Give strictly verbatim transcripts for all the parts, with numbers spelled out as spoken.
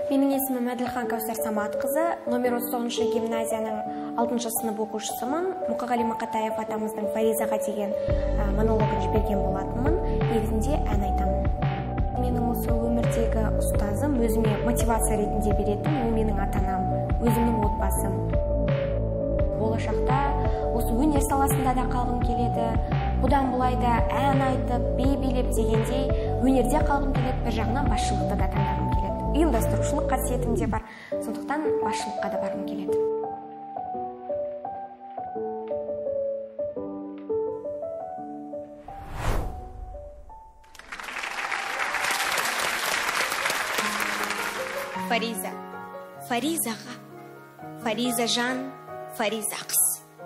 Менің есімім Әділхан Кәусар Саматқызы, номер отыз тоғызыншы гимназияның алтыншы сынып оқушысымын. Мұқағали Мақатаев атамыздың Фаризаға деген монологын жіберген болатынмын. Негізінде ән айтамын. Менің осы өмірдегі ұстазым өзіме мотивация ретінде беретін, ол менің ата-анам, өзімнің отбасым. Болашақта осы өнер саласында да қалғым келеді. Бұдан бұлай да ән айтып, би билеп дегендей, өнерде қалғым келеді, бір жағынан басшылықты да таңдағым келеді. Ұйымдастырушылық қасиетім де бар, сондықтан басшылыққа да барғым келеді. Фариза, Фаризаға, Фариза жан, Фариза қыз.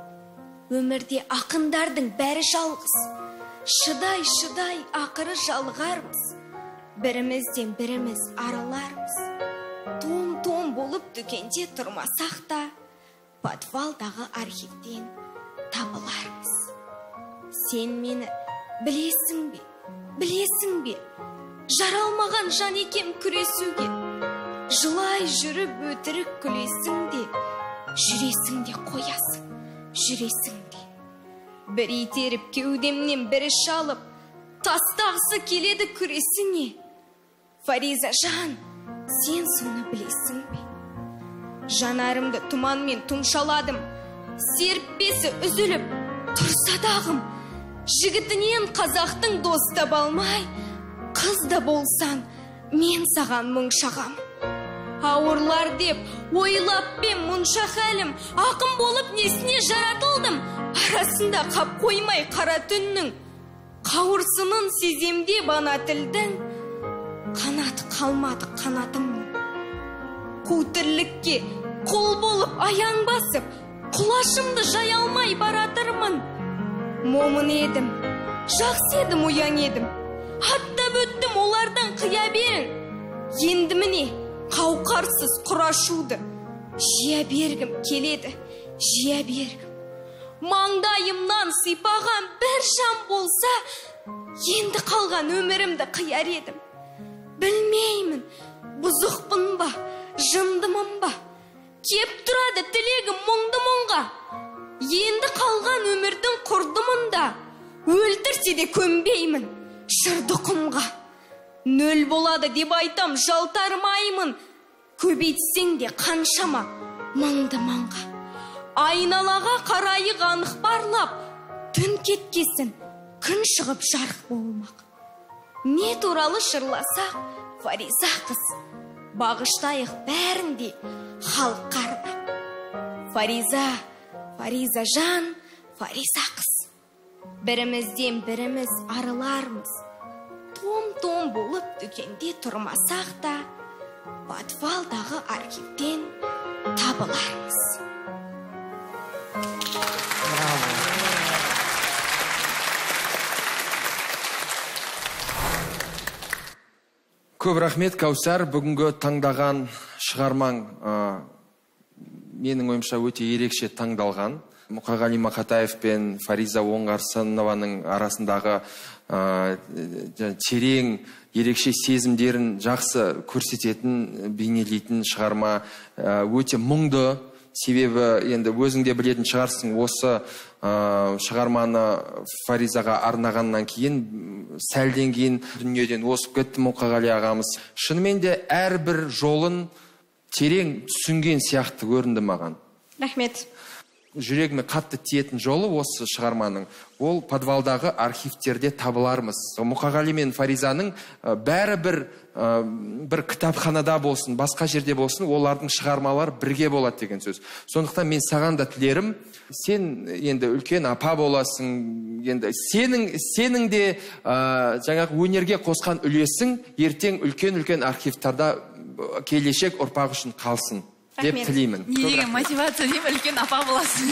Өмірде ақындардың бәрі жалғыз, шыдай, шыдай, ақыры жалғармыз. Бірімізден біріміз аралармыз. Том-том болып дүкенде тұрмасақ та, подвалдағы архивтен табылармыз. Сен мені білесің бе, білесің бе? Жаралмаған жан екем күресуге. Жылай жүріп өтірік күлесің де, жүресің де қоясың, жүресің де. Бір итеріп кеудемнен бірі шалып, тастағысы келеді күресіңе. Фариза жан, сен соны білесің бе? Жанарымды тұманмен тұмшаладым, серіппесі үзіліп, тұрса дағым. Жігітінен қазақтың дос таба алмай, қыз да болсаң, мен саған мұң шағам. Ауырлар деп ойлап пен мұнша хәлім, ақын болып несіне жаратылдым, арасында қап қоймай қара түннің. Қауырсынын сеземде бана тілдің, қанаты қалмады қанатымның. Қу тірлікке құл болып аяң басып, құлашымды жай алмай баратырмын. Момын едім, жақсы едім, ұяң едім, аттап өттім олардан қия берін. Енді міне қауқарсыз құрашуды жия бергім келеді, жия бергім. Маңдайымнан сипаған бір жан болса, енді қалған өмірімді қияр едім. Білмеймін, бұзықпын ба, жындымын ба, кеп тұрады тілегім мұңды мұңға. Енді қалған өмірдің құрдымында, өлтірсе де көнбеймін шырды құмға. Нөл болады деп айтам, жалтармаймын, көбейтсең де қаншама маңды маңға. Айналаға қарайық анық барлап, түн кеткесін күн шығып жарық болмақ. Не туралы шырласақ, Фариза қыз, бағыштайық бәрінде халыққа арнап. Фариза, Фариза жан, Фариза қыз. Бірімізден біріміз арылармыз. Том-том болып дүкенде тұрмасақ та, подвалдағы архивтен табылармыз. Көп рахмет, Кәусар. Бүгінгі таңдаған шығармаң менің ойымша өте ерекше таңдалған. Мұқағали Мақатаев пен Фариза Оңғарсынованың арасындағы терең ерекше сезімдерін жақсы көрсететін, бейнелейтін шығарма. Өте мұңды. Себебі енді өзіңде білетін шығарсың, осы шығарманы Фаризаға арнағаннан кейін, сәлден кейін дүниеден осып кетті Мұқағали ағамыз. Шынымен де әрбір жолын терең түсінген сияқты көрінді маған. Рахмет. Жүрегіме қатты тиетін жолы осы шығарманың. Ол подвалдағы архивтерде табылармыз. Мұқағали мен Фаризаның бәрі бір, бір кітапханада болсын, басқа жерде болсын, олардың шығармалары бірге болады деген сөз. Сондықтан мен саған да тілерім, сен енді үлкен апа боласың, енді сенің, сенің де жаңағы өнерге қосқан үлесің ертең үлкен-үлкен архивтарда келешек ұрпақ үшін қалсын деп тілеймін. Не деген мотивация дейм, үлкен апа боласың.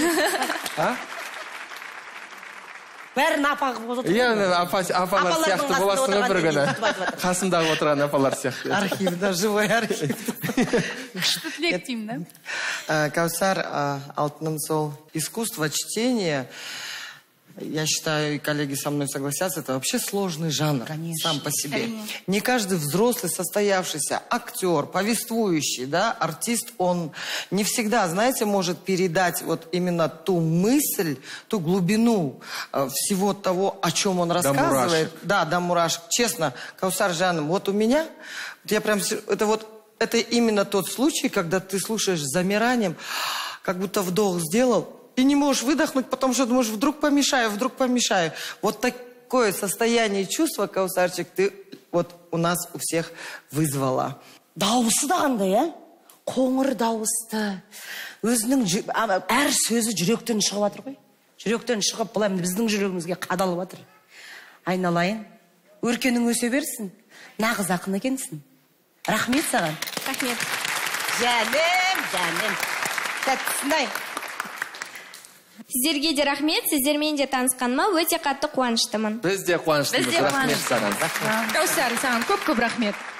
Бәрін апа болып отырған. Иә, апалар сияқты боласың бір күні. Қасындағы отырған апалар сияқты. Архив, да, живой архив. Күшті тілек деймін, да? Кәусар, алтыным сол, искусство чтения Я считаю, и коллеги со мной согласятся, это вообще сложный жанр. Конечно. Сам по себе. Конечно. Не каждый взрослый, состоявшийся актер, повествующий, да, артист, он не всегда, знаете, может передать вот именно ту мысль, ту глубину э, всего того, о чем он рассказывает. мурашек. Да, до мурашек. Честно, Каусар Жаным, вот у меня, вот я прям, это вот, это именно тот случай, когда ты слушаешь с замиранием, как будто вдох сделал, и не можешь выдохнуть, потому что думаешь, вдруг помешаю, вдруг помешаю. Вот такое состояние чувства, Каусарчик, ты вот у нас у всех вызвала. Дауысы да қандай, ә? Қоңыр дауысты. Өзінің жü- а- әр сөзі жүректен шығып жатыр ғой. Жүректен шығып, былай міне біздің жүрегімізге қадалып жатыр. Айналайын, өркенің өсе берсін. Нағыз ақын екенсің. Рахмет саған. Рахмет. Жаным, жаным. Тәттісін-ай. Сіздерге де рахмет, сіздермен де танысқаныма өте қатты қуаныштымын. Біз де қуаныштымыз. Біз де Рахмет қуаныштымыз. саған. Кәусар, саған көп-көп рахмет.